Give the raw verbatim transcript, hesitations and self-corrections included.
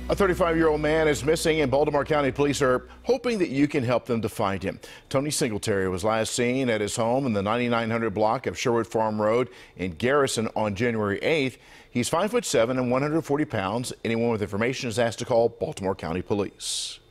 A thirty-five-year-old man is missing, and Baltimore County Police are hoping that you can help them to find him. Tony Singletary was last seen at his home in the ninety-nine hundred block of Sherwood Farm Road in Garrison on January eighth. He's five foot seven and one hundred forty pounds. Anyone with information is asked to call Baltimore County Police.